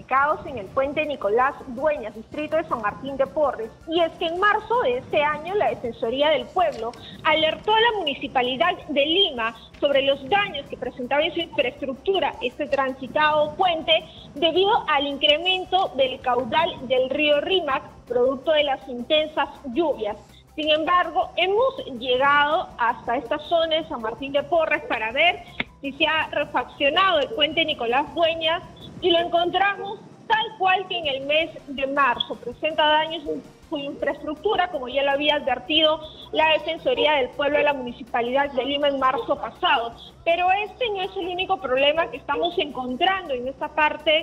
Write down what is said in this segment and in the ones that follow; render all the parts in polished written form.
damnificados en el puente Nicolás Dueñas, distrito de San Martín de Porres. Y es que en marzo de este año la Defensoría del Pueblo alertó a la Municipalidad de Lima sobre los daños que presentaba en su infraestructura este transitado puente debido al incremento del caudal del río Rímac, producto de las intensas lluvias. Sin embargo, hemos llegado hasta esta zona de San Martín de Porres para ver si se ha refaccionado el puente Nicolás Dueñas y lo encontramos tal cual que en el mes de marzo. Presenta daños en su infraestructura, como ya lo había advertido la Defensoría del Pueblo de la Municipalidad de Lima en marzo pasado. Pero este no es el único problema que estamos encontrando en esta parte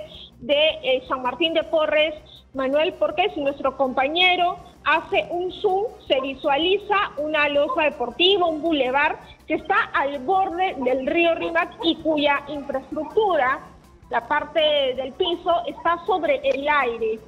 de San Martín de Porres, Manuel, porque si nuestro compañero hace un zoom, se visualiza una losa deportiva, un bulevar que está al borde del río Rímac y cuya infraestructura, la parte del piso, está sobre el aire.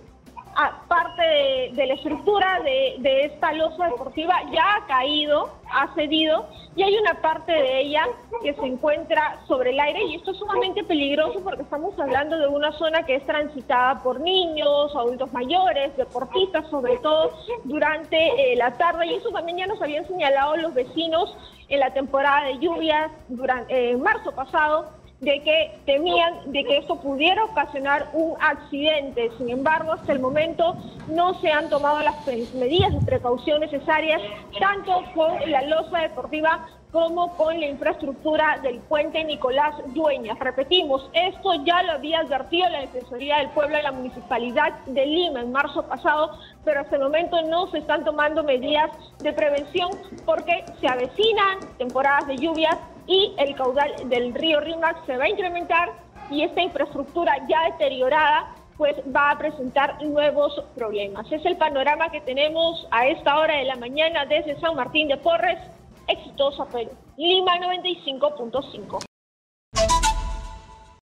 Parte de la estructura de esta losa deportiva ya ha caído, ha cedido, y hay una parte de ella que se encuentra sobre el aire, y esto es sumamente peligroso porque estamos hablando de una zona que es transitada por niños, adultos mayores, deportistas, sobre todo durante la tarde, y eso también ya nos habían señalado los vecinos en la temporada de lluvias durante marzo pasado, de que temían de que esto pudiera ocasionar un accidente. Sin embargo, hasta el momento no se han tomado las medidas de precaución necesarias, tanto con la losa deportiva como con la infraestructura del puente Nicolás Dueñas. Repetimos, esto ya lo había advertido la Defensoría del Pueblo de la Municipalidad de Lima en marzo pasado, pero hasta el momento no se están tomando medidas de prevención porque se avecinan temporadas de lluvias y el caudal del río Rímac se va a incrementar y esta infraestructura ya deteriorada pues va a presentar nuevos problemas. Es el panorama que tenemos a esta hora de la mañana desde San Martín de Porres. Exitosa Perú. Lima 95.5.